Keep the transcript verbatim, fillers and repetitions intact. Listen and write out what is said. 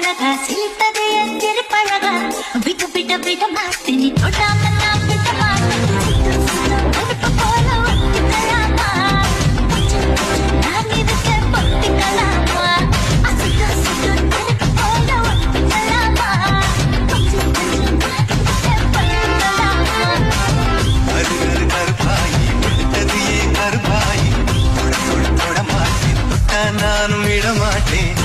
அழகா சிலித்தது என் திருப்பழகா விட்டு விட்டு விட மாட்டேன் நீ தொடாம நான் விட மாட்டேன் நெருப்பு போல ஒட்டிக்கலாமா நான் இதுக்கு பொத்திக்கலாமா அசுட்டு சுட்டு நெருப்பு போல ஒட்டிக்கலாமா கொஞ்சம் கொஞ்சம் நான் இதுக்கு பொத்திக்கலாமா அரு அரு கருப்பாயி விட்டது ஏன் கருப்பாயி தொட தொட தொட மாட்டேன் தொட்டா நானும் விட மாட்டேன்